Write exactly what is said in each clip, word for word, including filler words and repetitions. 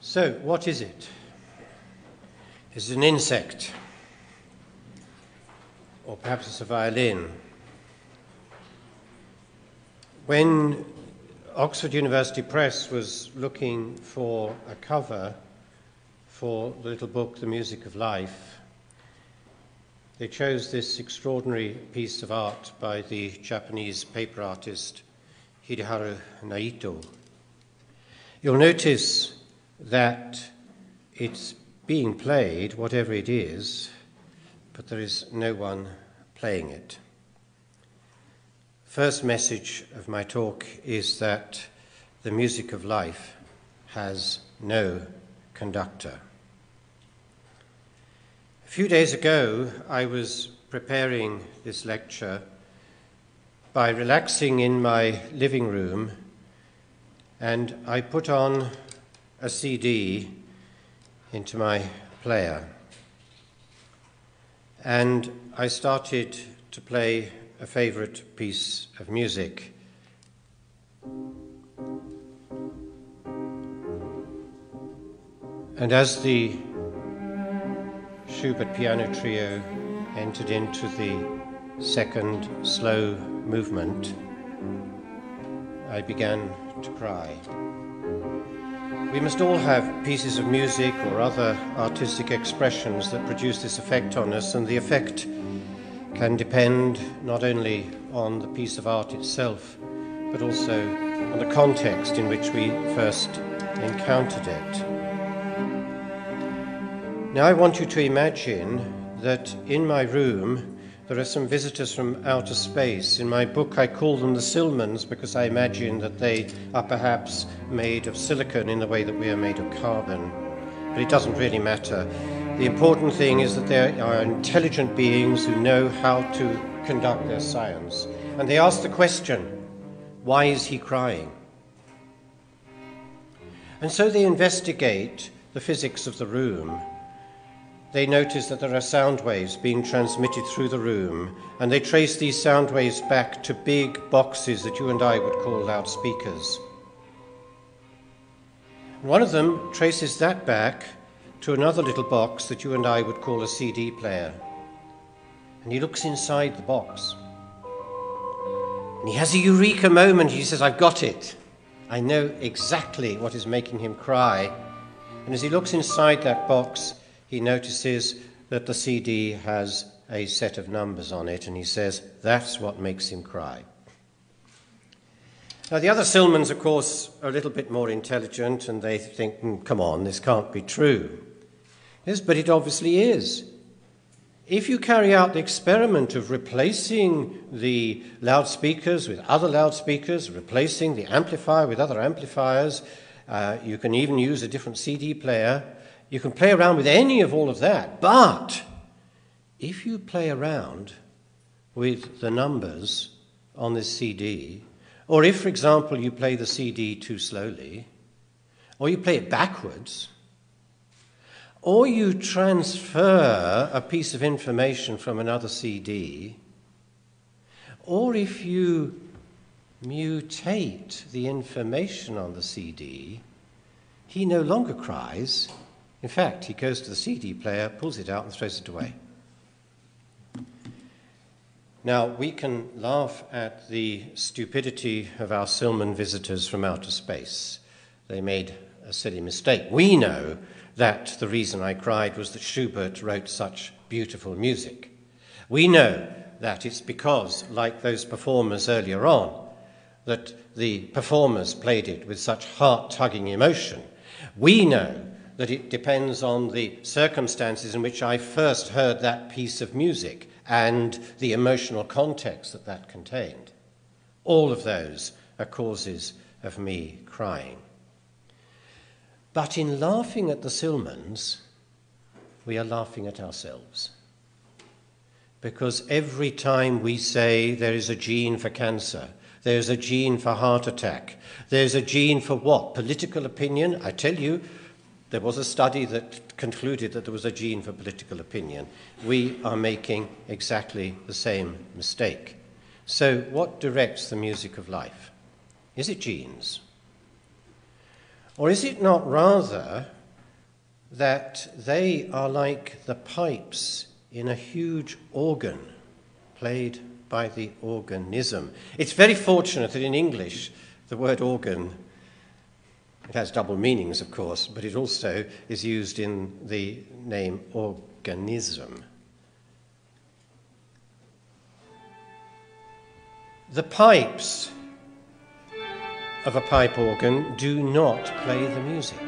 So, what is it? Is it an insect? Or perhaps it's a violin? When Oxford University Press was looking for a cover for the little book, The Music of Life, they chose this extraordinary piece of art by the Japanese paper artist Hideharu Naito. You'll notice that it's being played, whatever it is, but there is no one playing it. First message of my talk is that the music of life has no conductor. A few days ago, I was preparing this lecture by relaxing in my living room, and I put on a C D into my player, and I started to play a favorite piece of music. And as the Schubert piano trio entered into the second slow movement, I began to cry. We must all have pieces of music or other artistic expressions that produce this effect on us, and the effect can depend not only on the piece of art itself, but also on the context in which we first encountered it. Now I want you to imagine that in my room there are some visitors from outer space. In my book I call them the Silmans because I imagine that they are perhaps made of silicon in the way that we are made of carbon. But it doesn't really matter. The important thing is that they are intelligent beings who know how to conduct their science. And they ask the question, why is he crying? And so they investigate the physics of the room. They notice that there are sound waves being transmitted through the room, and they trace these sound waves back to big boxes that you and I would call loudspeakers. One of them traces that back to another little box that you and I would call a C D player. And he looks inside the box. And he has a eureka moment. He says, I've got it. I know exactly what is making him cry. And as he looks inside that box, he notices that the C D has a set of numbers on it, and he says, that's what makes him cry. Now, the other Silmans, of course, are a little bit more intelligent, and they think, mm, come on, this can't be true. Yes, but it obviously is. If you carry out the experiment of replacing the loudspeakers with other loudspeakers, replacing the amplifier with other amplifiers, uh, you can even use a different C D player. You can play around with any of all of that, but if you play around with the numbers on this C D, or if, for example, you play the C D too slowly, or you play it backwards, or you transfer a piece of information from another C D, or if you mutate the information on the C D, he no longer cries. In fact, he goes to the C D player, pulls it out, and throws it away. Now, we can laugh at the stupidity of our Silman visitors from outer space. They made a silly mistake. We know that the reason I cried was that Schubert wrote such beautiful music. We know that it's because, like those performers earlier on, that the performers played it with such heart-tugging emotion. We know that it depends on the circumstances in which I first heard that piece of music and the emotional context that that contained. All of those are causes of me crying. But in laughing at the Silmans, we are laughing at ourselves. Because every time we say there is a gene for cancer, there's a gene for heart attack, there's a gene for what? Political opinion? I tell you, there was a study that concluded that there was a gene for political opinion. We are making exactly the same mistake. So what directs the music of life? Is it genes? Or is it not rather that they are like the pipes in a huge organ played by the organism. It's very fortunate that in English the word organ, it has double meanings, of course, but it also is used in the name organism. The pipes of a pipe organ do not play the music.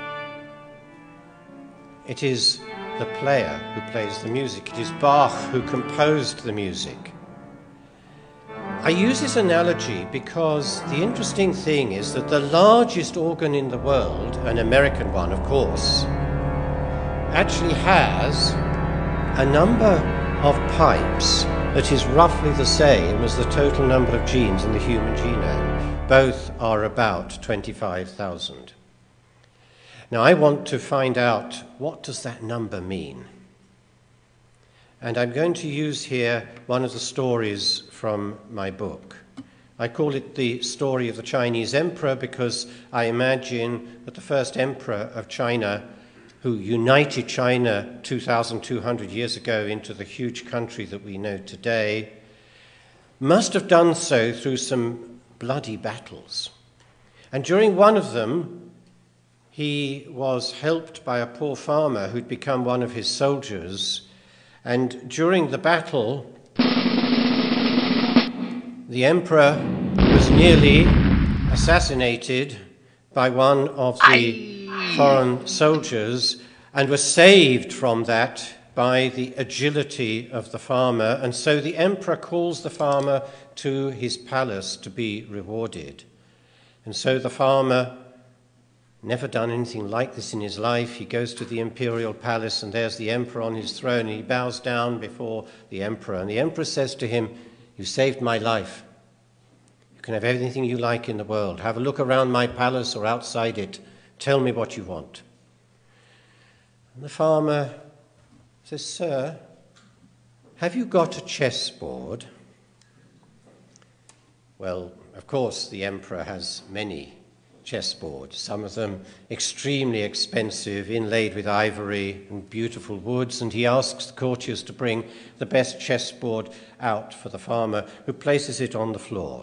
It is the player who plays the music. It is Bach who composed the music. I use this analogy because the interesting thing is that the largest organ in the world, an American one, of course, actually has a number of pipes that is roughly the same as the total number of genes in the human genome. Both are about twenty-five thousand. Now, I want to find out, what does that number mean? And I'm going to use here one of the stories from my book. I call it the story of the Chinese emperor because I imagine that the first emperor of China, who united China two thousand two hundred years ago into the huge country that we know today, must have done so through some bloody battles. And during one of them, he was helped by a poor farmer who'd become one of his soldiers. And during the battle, the emperor was nearly assassinated by one of the foreign soldiers and was saved from that by the agility of the farmer. And so the emperor calls the farmer to his palace to be rewarded. And so the farmer, never done anything like this in his life, he goes to the imperial palace, and there's the emperor on his throne, and he bows down before the emperor. And the emperor says to him, "You saved my life. You can have everything you like in the world. Have a look around my palace or outside it. Tell me what you want." And the farmer says, "Sir, have you got a chessboard?" Well, of course, the emperor has many chessboard, some of them extremely expensive, inlaid with ivory and beautiful woods, and he asks the courtiers to bring the best chessboard out for the farmer, who places it on the floor.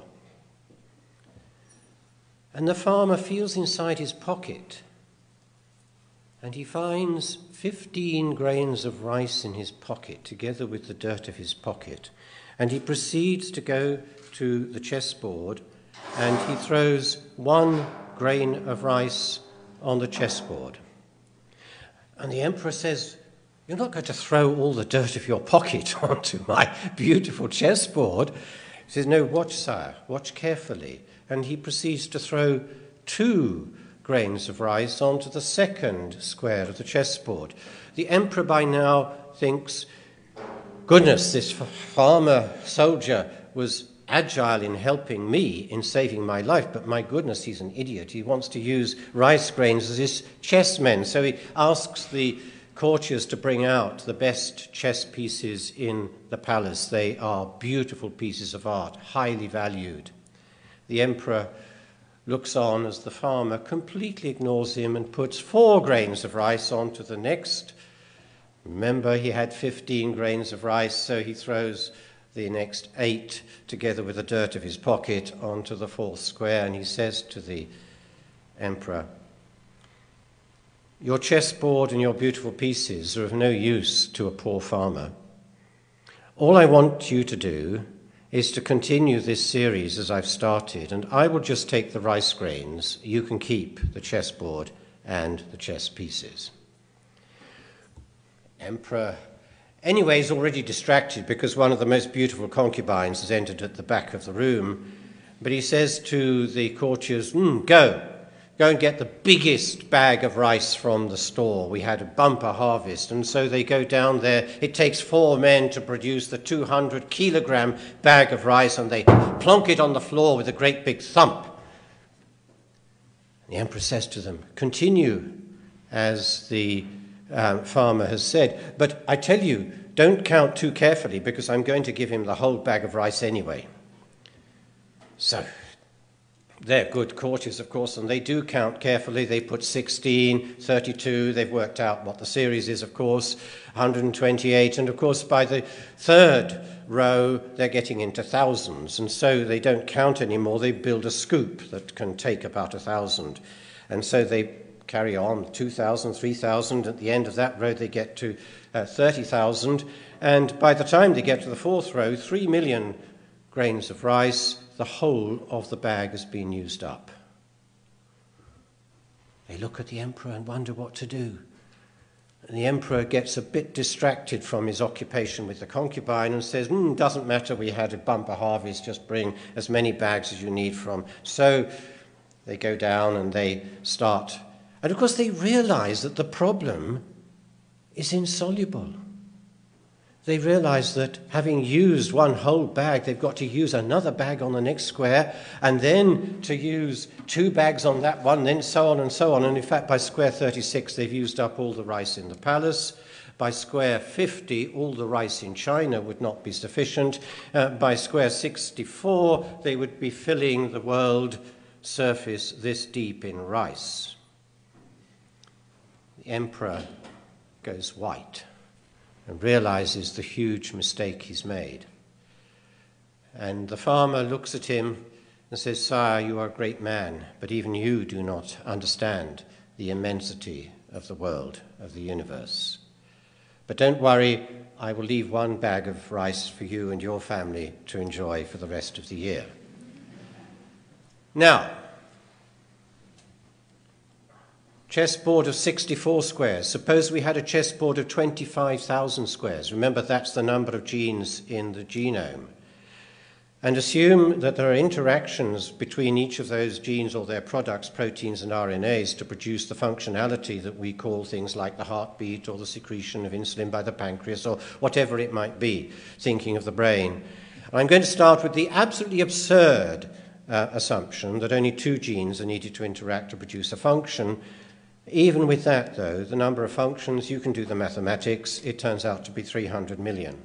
And the farmer feels inside his pocket, and he finds fifteen grains of rice in his pocket, together with the dirt of his pocket, and he proceeds to go to the chessboard, and he throws one grain of rice on the chessboard. And the emperor says, "You're not going to throw all the dirt of your pocket onto my beautiful chessboard." He says, "No, watch, sire, watch carefully." And he proceeds to throw two grains of rice onto the second square of the chessboard. The emperor by now thinks, goodness, this farmer soldier was agile in helping me, in saving my life, but my goodness, he's an idiot. He wants to use rice grains as his chessmen. So he asks the courtiers to bring out the best chess pieces in the palace. They are beautiful pieces of art, highly valued. The emperor looks on as the farmer completely ignores him and puts four grains of rice onto the next. Remember, he had fifteen grains of rice, so he throws the next eight, together with the dirt of his pocket, onto the fourth square, and he says to the emperor, "Your chessboard and your beautiful pieces are of no use to a poor farmer. All I want you to do is to continue this series as I've started, and I will just take the rice grains. You can keep the chessboard and the chess pieces." Emperor Anyway, he's already distracted because one of the most beautiful concubines has entered at the back of the room. But he says to the courtiers, mm, go, go and get the biggest bag of rice from the store. We had a bumper harvest. And so they go down there. It takes four men to produce the two hundred kilogram bag of rice, and they plonk it on the floor with a great big thump. The emperor says to them, continue as the Um, farmer has said, but I tell you, don't count too carefully because I'm going to give him the whole bag of rice anyway. So, they're good courtiers, of course, and they do count carefully. They put sixteen, thirty-two, they've worked out what the series is, of course, one hundred twenty-eight, and of course by the third row they're getting into thousands, and so they don't count anymore. They build a scoop that can take about a thousand, and so they carry on, two thousand, three thousand. At the end of that row they get to uh, thirty thousand, and by the time they get to the fourth row, three million grains of rice, the whole of the bag has been used up. They look at the emperor and wonder what to do. And the emperor gets a bit distracted from his occupation with the concubine and says, mm, doesn't matter, we had a bumper harvest, just bring as many bags as you need from. So they go down and they start. And of course they realize that the problem is insoluble. They realize that having used one whole bag, they've got to use another bag on the next square, and then to use two bags on that one, then so on and so on. And in fact, by square thirty-six, they've used up all the rice in the palace. By square fifty, all the rice in China would not be sufficient. Uh, by square sixty-four, they would be filling the world surface this deep in rice. The emperor goes white and realizes the huge mistake he's made. And the farmer looks at him and says, "Sire, you are a great man, but even you do not understand the immensity of the world, of the universe. But don't worry, I will leave one bag of rice for you and your family to enjoy for the rest of the year." Now, chessboard of sixty-four squares. Suppose we had a chessboard of twenty-five thousand squares. Remember, that's the number of genes in the genome. And assume that there are interactions between each of those genes or their products, proteins and R N As, to produce the functionality that we call things like the heartbeat or the secretion of insulin by the pancreas or whatever it might be, thinking of the brain. And I'm going to start with the absolutely absurd uh, assumption that only two genes are needed to interact to produce a function. Even with that, though, the number of functions, you can do the mathematics, it turns out to be three hundred million.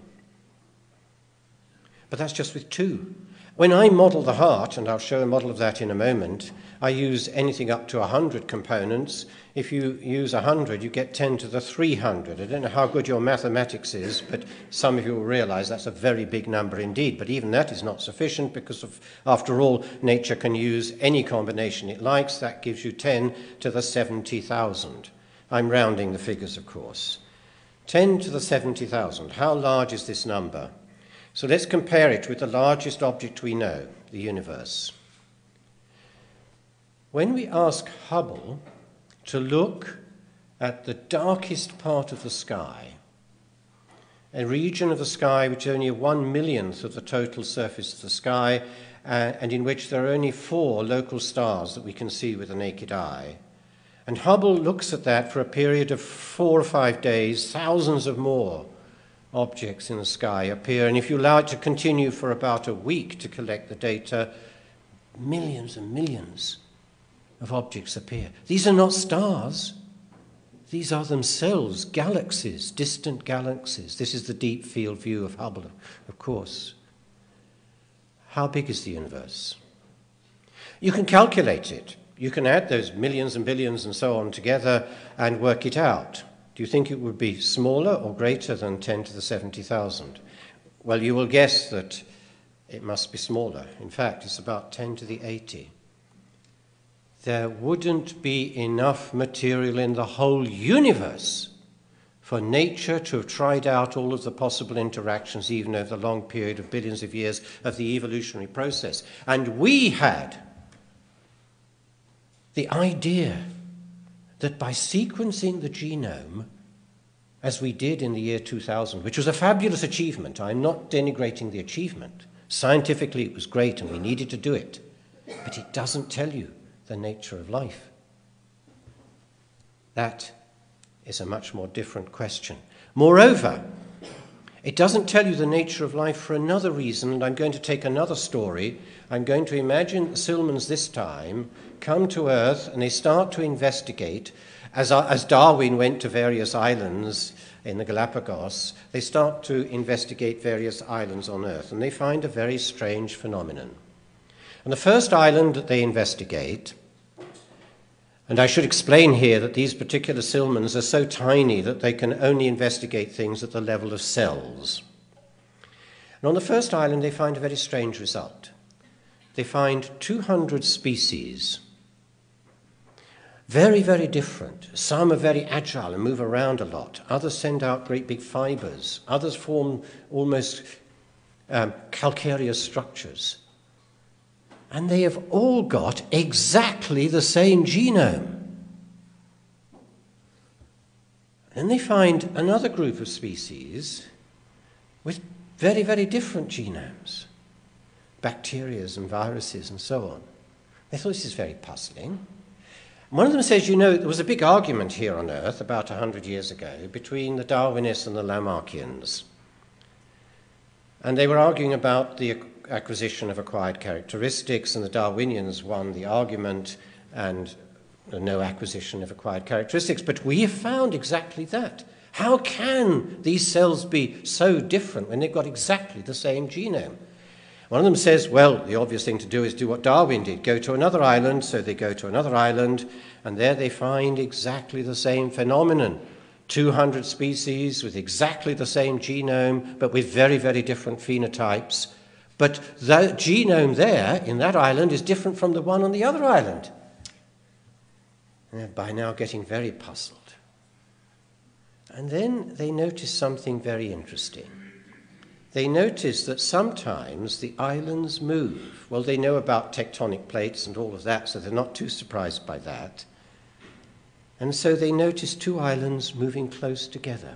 But that's just with two. When I model the heart, and I'll show a model of that in a moment, I use anything up to one hundred components. If you use one hundred, you get ten to the three hundred. I don't know how good your mathematics is, but some of you will realize that's a very big number indeed. But even that is not sufficient because, of, after all, nature can use any combination it likes. That gives you ten to the seventy thousand. I'm rounding the figures, of course. ten to the seventy thousand. How large is this number? So let's compare it with the largest object we know, the universe. When we ask Hubble to look at the darkest part of the sky, a region of the sky which is only a one millionth of the total surface of the sky, uh, and in which there are only four local stars that we can see with the naked eye, and Hubble looks at that for a period of four or five days, thousands of more objects in the sky appear, and if you allow it to continue for about a week to collect the data, millions and millions of objects appear. These are not stars. These are themselves galaxies, distant galaxies. This is the deep field view of Hubble, of course. How big is the universe? You can calculate it. You can add those millions and billions and so on together and work it out. Do you think it would be smaller or greater than ten to the seventy thousand? Well, you will guess that it must be smaller. In fact, it's about ten to the eighty. There wouldn't be enough material in the whole universe for nature to have tried out all of the possible interactions, even over the long period of billions of years of the evolutionary process. And we had the idea that by sequencing the genome, as we did in the year two thousand, which was a fabulous achievement, I'm not denigrating the achievement. Scientifically, it was great and we needed to do it. But it doesn't tell you the nature of life. That is a much more different question. Moreover, it doesn't tell you the nature of life for another reason, and I'm going to take another story. I'm going to imagine the Silmans this time come to Earth and they start to investigate, as, as Darwin went to various islands in the Galapagos, they start to investigate various islands on Earth, and they find a very strange phenomenon. And the first island that they investigate, and I should explain here that these particular Silmans are so tiny that they can only investigate things at the level of cells. And on the first island, they find a very strange result. They find two hundred species, very, very different. Some are very agile and move around a lot. Others send out great big fibers. Others form almost um, calcareous structures. And they have all got exactly the same genome. Then they find another group of species with very, very different genomes, bacteria and viruses and so on. They thought this is very puzzling. One of them says, you know, there was a big argument here on Earth about one hundred years ago between the Darwinists and the Lamarckians. And they were arguing about the acquisition of acquired characteristics, and the Darwinians won the argument and no acquisition of acquired characteristics. But we have found exactly that. How can these cells be so different when they've got exactly the same genome? One of them says, well, the obvious thing to do is do what Darwin did, go to another island. So they go to another island, and there they find exactly the same phenomenon. two hundred species with exactly the same genome, but with very, very different phenotypes. But the genome there in that island is different from the one on the other island. And they're by now getting very puzzled. And then they notice something very interesting. They notice that sometimes the islands move. Well, they know about tectonic plates and all of that, so they're not too surprised by that. And so they notice two islands moving close together.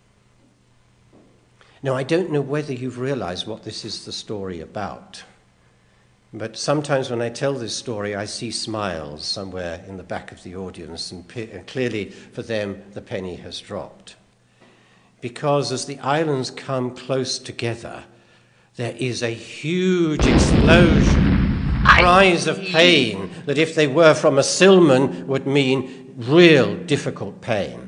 Now, I don't know whether you've realized what this is the story about, but sometimes when I tell this story, I see smiles somewhere in the back of the audience, and, and clearly for them, the penny has dropped. Because as the islands come close together, there is a huge explosion, cries of pain that if they were from a Silman would mean real difficult pain.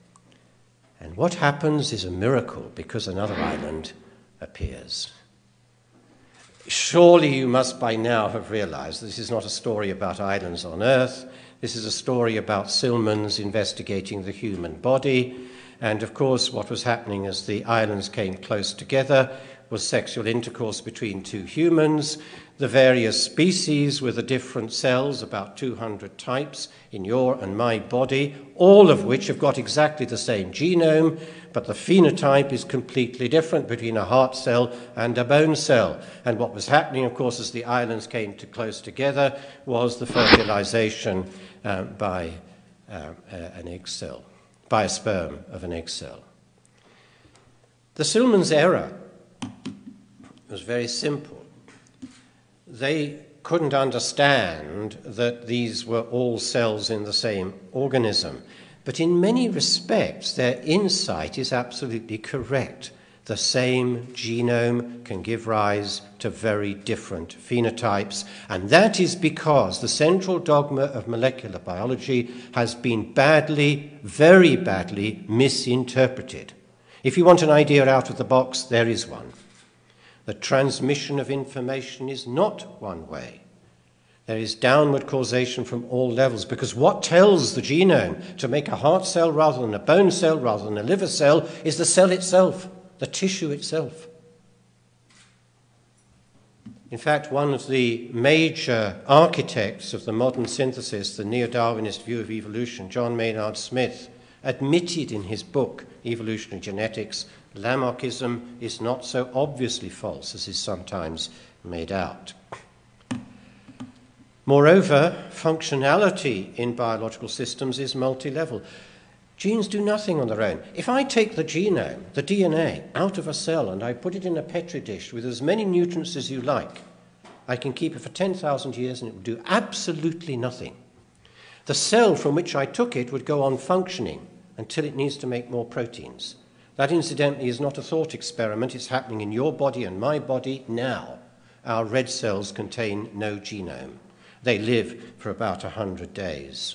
And what happens is a miracle, because another island appears. Surely you must by now have realized this is not a story about islands on Earth. This is a story about Silmans investigating the human body. And of course, what was happening as the islands came close together was sexual intercourse between two humans. The various species with the different cells, about two hundred types in your and my body, all of which have got exactly the same genome, but the phenotype is completely different between a heart cell and a bone cell. And what was happening, of course, as the islands came to close together was the fertilization uh, by uh, uh, an egg cell, by a sperm of an egg cell. The Silman's error was very simple. They couldn't understand that these were all cells in the same organism. But in many respects, their insight is absolutely correct. The same genome can give rise to very different phenotypes, and that is because the central dogma of molecular biology has been badly, very badly misinterpreted. If you want an idea out of the box, there is one. The transmission of information is not one way. There is downward causation from all levels, because what tells the genome to make a heart cell rather than a bone cell, rather than a liver cell, is the cell itself, the tissue itself. In fact, one of the major architects of the modern synthesis, the neo-Darwinist view of evolution, John Maynard Smith, admitted in his book, Evolutionary Genetics, Lamarckism is not so obviously false as is sometimes made out. Moreover, functionality in biological systems is multi-level. Genes do nothing on their own. If I take the genome, the D N A, out of a cell and I put it in a petri dish with as many nutrients as you like, I can keep it for ten thousand years and it will do absolutely nothing. The cell from which I took it would go on functioning until it needs to make more proteins. That, incidentally, is not a thought experiment. It's happening in your body and my body now. Our red cells contain no genome. They live for about one hundred days.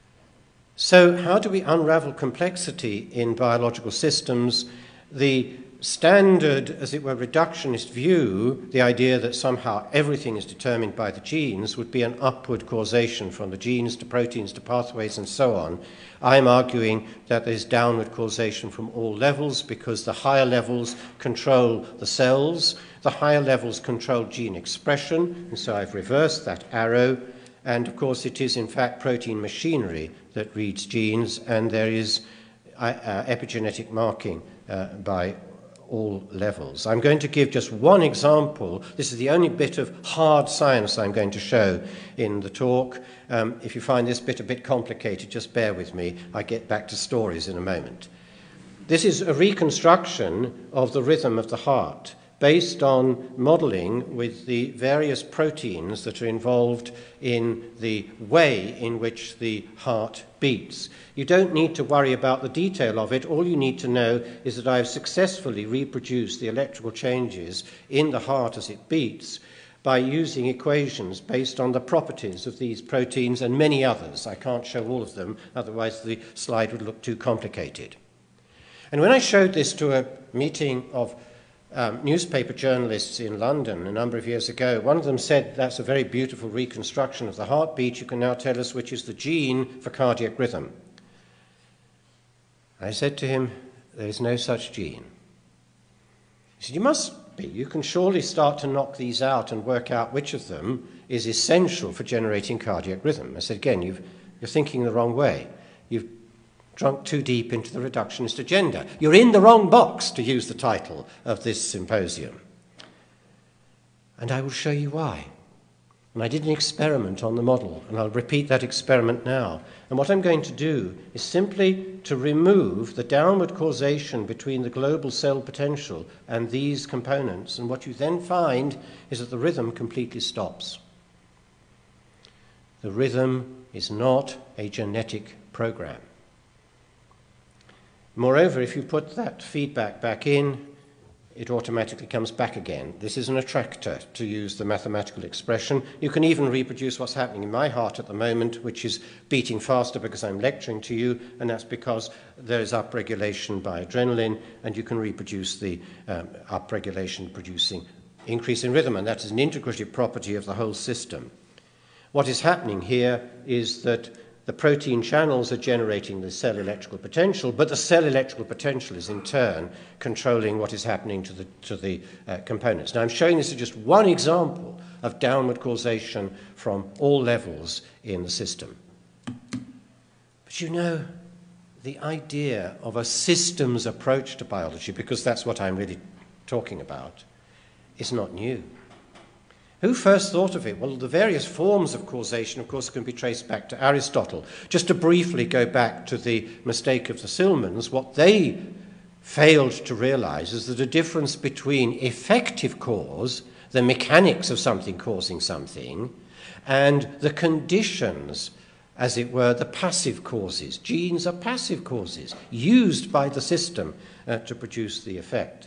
So how do we unravel complexity in biological systems? The standard, as it were, reductionist view, the idea that somehow everything is determined by the genes, would be an upward causation from the genes to proteins to pathways and so on. I'm arguing that there's downward causation from all levels, because the higher levels control the cells, the higher levels control gene expression, and so I've reversed that arrow. And of course it is in fact protein machinery that reads genes, and there is uh, uh, epigenetic marking uh, by all levels. I'm going to give just one example. This is the only bit of hard science I'm going to show in the talk. Um, if you find this bit a bit complicated, just bear with me. I get back to stories in a moment. This is a reconstruction of the rhythm of the heart, based on modeling with the various proteins that are involved in the way in which the heart beats. You don't need to worry about the detail of it. All you need to know is that I've successfully reproduced the electrical changes in the heart as it beats by using equations based on the properties of these proteins and many others. I can't show all of them, otherwise the slide would look too complicated. And when I showed this to a meeting of Um, newspaper journalists in London a number of years ago, one of them said, "That's a very beautiful reconstruction of the heartbeat. You can now tell us which is the gene for cardiac rhythm." I said to him, "There is no such gene." He said, "You must be. You can surely start to knock these out and work out which of them is essential for generating cardiac rhythm." I said, "Again, you've, you're thinking the wrong way. You've drunk too deep into the reductionist agenda. You're in the wrong box," to use the title of this symposium. And I will show you why. And I did an experiment on the model, and I'll repeat that experiment now. And what I'm going to do is simply to remove the downward causation between the global cell potential and these components, and what you then find is that the rhythm completely stops. The rhythm is not a genetic program. Moreover, if you put that feedback back in, it automatically comes back again. This is an attractor, to use the mathematical expression. You can even reproduce what's happening in my heart at the moment, which is beating faster because I'm lecturing to you, and that's because there is upregulation by adrenaline, and you can reproduce the um, upregulation producing increase in rhythm, and that is an integrative property of the whole system. What is happening here is that the protein channels are generating the cell electrical potential, but the cell electrical potential is in turn controlling what is happening to the, to the uh, components. Now I'm showing this as just one example of downward causation from all levels in the system. But you know, the idea of a systems approach to biology, because that's what I'm really talking about, is not new. Who first thought of it? Well, the various forms of causation, of course, can be traced back to Aristotle. Just to briefly go back to the mistake of the Silmans, what they failed to realize is that the difference between effective cause, the mechanics of something causing something, and the conditions, as it were, the passive causes. Genes are passive causes, used by the system uh, to produce the effect.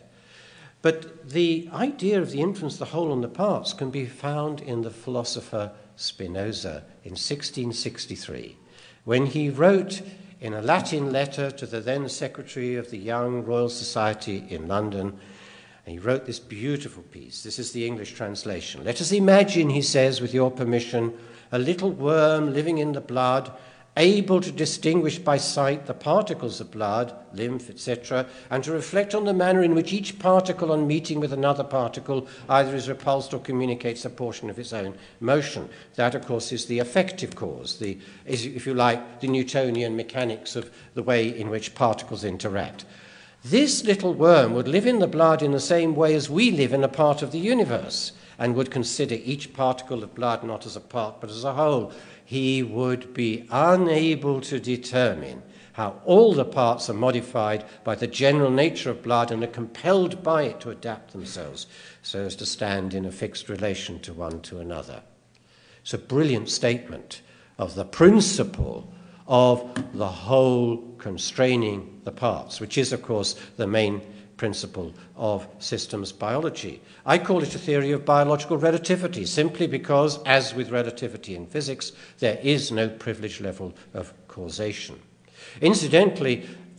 But the idea of the influence of the whole on the parts can be found in the philosopher Spinoza in sixteen sixty-three, when he wrote in a Latin letter to the then secretary of the Young Royal Society in London, and he wrote this beautiful piece. This is the English translation. "Let us imagine," he says, "with your permission, a little worm living in the blood, able to distinguish by sight the particles of blood, lymph, et cetera, and to reflect on the manner in which each particle on meeting with another particle either is repulsed or communicates a portion of its own motion." That, of course, is the effective cause, the, is, if you like, the Newtonian mechanics of the way in which particles interact. This little worm would live in the blood in the same way as we live in a part of the universe, and would consider each particle of blood not as a part but as a whole. He would be unable to determine how all the parts are modified by the general nature of blood and are compelled by it to adapt themselves so as to stand in a fixed relation to one to another. It's a brilliant statement of the principle of the whole constraining the parts, which is, of course, the main principle of systems biology. I call it a theory of biological relativity, simply because, as with relativity in physics, there is no privileged level of causation. Incidentally,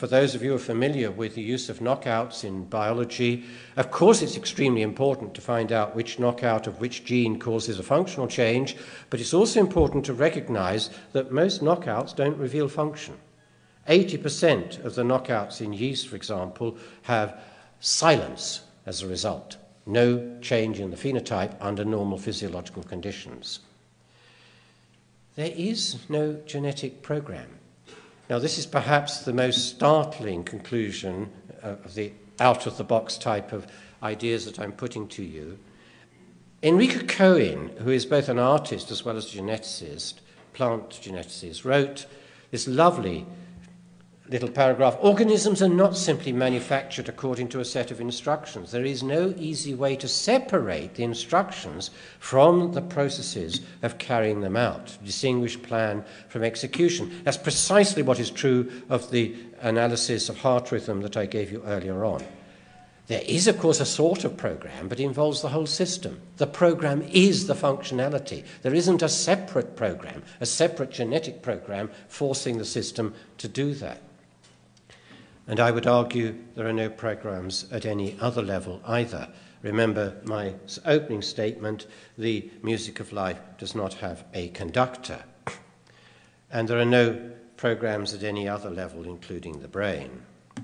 for those of you who are familiar with the use of knockouts in biology, of course it's extremely important to find out which knockout of which gene causes a functional change, but it's also important to recognize that most knockouts don't reveal function. eighty percent of the knockouts in yeast, for example, have silence as a result. No change in the phenotype under normal physiological conditions. There is no genetic program. Now, this is perhaps the most startling conclusion of the out-of-the-box type of ideas that I'm putting to you. Enrico Cohen, who is both an artist as well as a geneticist, plant geneticist, wrote this lovely little paragraph. Organisms are not simply manufactured according to a set of instructions. There is no easy way to separate the instructions from the processes of carrying them out, distinguish plan from execution. That's precisely what is true of the analysis of heart rhythm that I gave you earlier on. There is, of course, a sort of program, but it involves the whole system. The program is the functionality. There isn't a separate program, a separate genetic program forcing the system to do that. And I would argue there are no programs at any other level either. Remember my opening statement, the music of life does not have a conductor. And there are no programs at any other level, including the brain.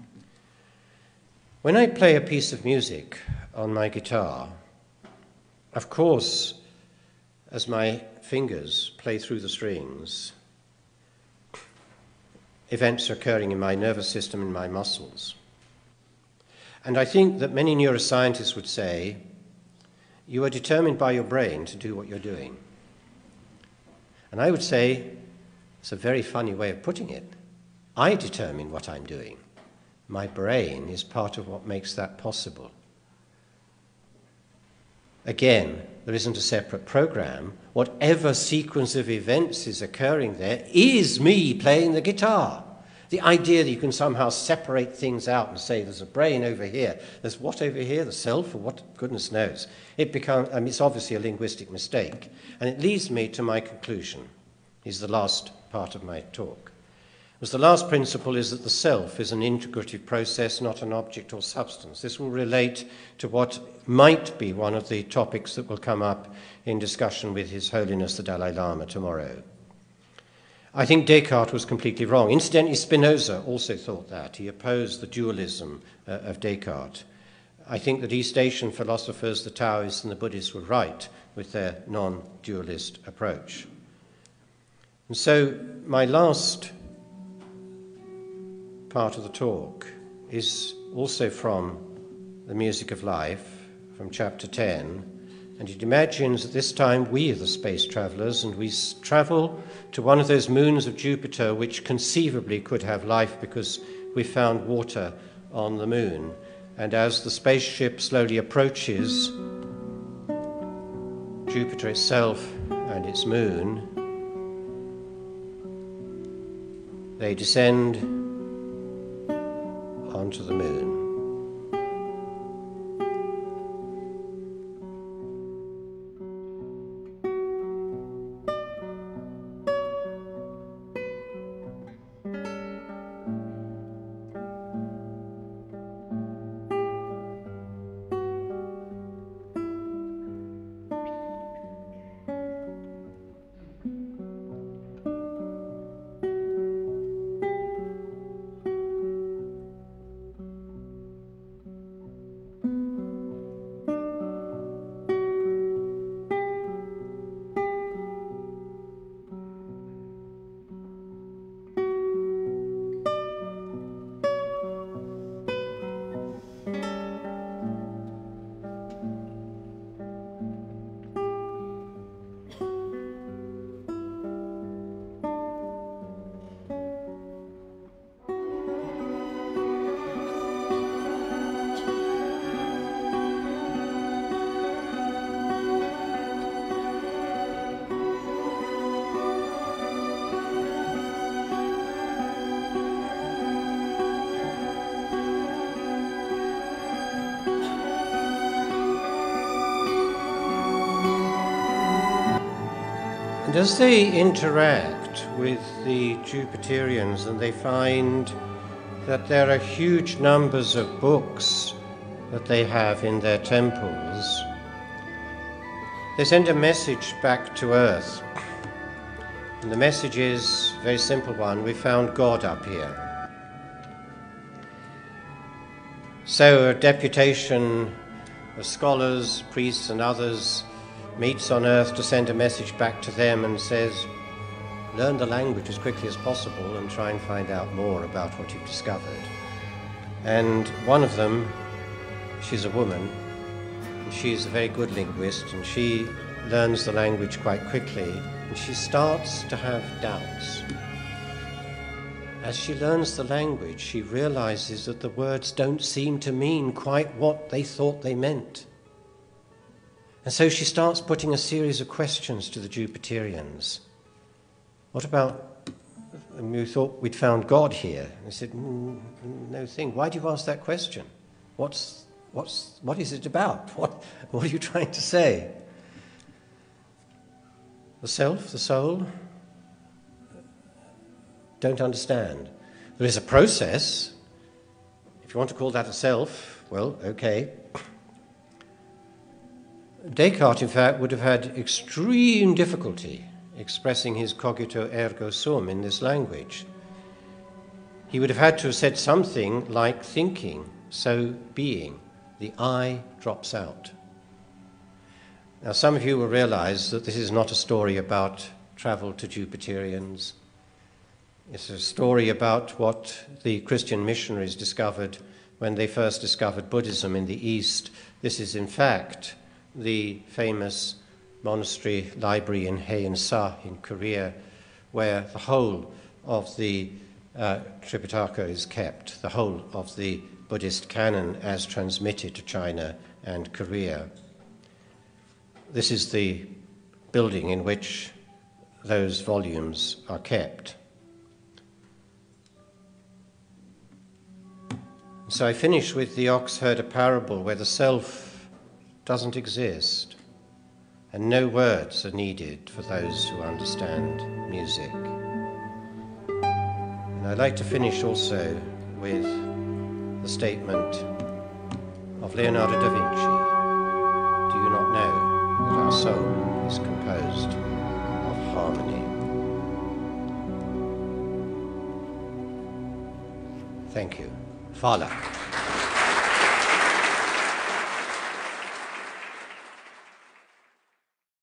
When I play a piece of music on my guitar, of course, as my fingers play through the strings, events are occurring in my nervous system, in my muscles. And I think that many neuroscientists would say, you are determined by your brain to do what you're doing. And I would say, it's a very funny way of putting it. I determine what I'm doing. My brain is part of what makes that possible. Again, there isn't a separate program. Whatever sequence of events is occurring there is me playing the guitar. The idea that you can somehow separate things out and say there's a brain over here, there's what over here, the self, or what, goodness knows. It becomes, I mean, it's obviously a linguistic mistake. And it leads me to my conclusion. Is the last part of my talk. As the last principle is that the self is an integrative process, not an object or substance. This will relate to what might be one of the topics that will come up in discussion with His Holiness the Dalai Lama tomorrow. I think Descartes was completely wrong. Incidentally, Spinoza also thought that. He opposed the dualism uh, of Descartes. I think that East Asian philosophers, the Taoists and the Buddhists, were right with their non-dualist approach. And so my last part of the talk is also from the Music of Life, from chapter ten, and it imagines that this time we are the space travelers and we travel to one of those moons of Jupiter which conceivably could have life because we found water on the moon. And as the spaceship slowly approaches Jupiter itself and its moon, they descend onto the moon. And as they interact with the Jupiterians and they find that there are huge numbers of books that they have in their temples. They send a message back to Earth. And the message is a very simple one: we found God up here. So a deputation of scholars, priests and others meets on Earth to send a message back to them and says, learn the language as quickly as possible and try and find out more about what you've discovered. And one of them, she's a woman, and she's a very good linguist, and she learns the language quite quickly, and she starts to have doubts. As she learns the language, she realizes that the words don't seem to mean quite what they thought they meant. And so she starts putting a series of questions to the Jupiterians. What about, you thought we'd found God here? And they said, mm, no thing. Why do you ask that question? What's, what's, what is it about? What, what are you trying to say? The self, the soul, don't understand. There is a process. If you want to call that a self, well, okay. Descartes, in fact, would have had extreme difficulty expressing his cogito ergo sum in this language. He would have had to have said something like thinking, so being. The I drops out. Now, some of you will realize that this is not a story about travel to Jupiterians. It's a story about what the Christian missionaries discovered when they first discovered Buddhism in the East. This is, in fact, the famous monastery library in Haeunsa in Korea, where the whole of the uh, Tripitaka is kept, the whole of the Buddhist canon as transmitted to China and Korea. This is the building in which those volumes are kept. So I finish with the ox heard a parable where the self doesn't exist and no words are needed for those who understand music. And I'd like to finish also with the statement of Leonardo da Vinci. Do you not know that our soul is composed of harmony? Thank you. Fala.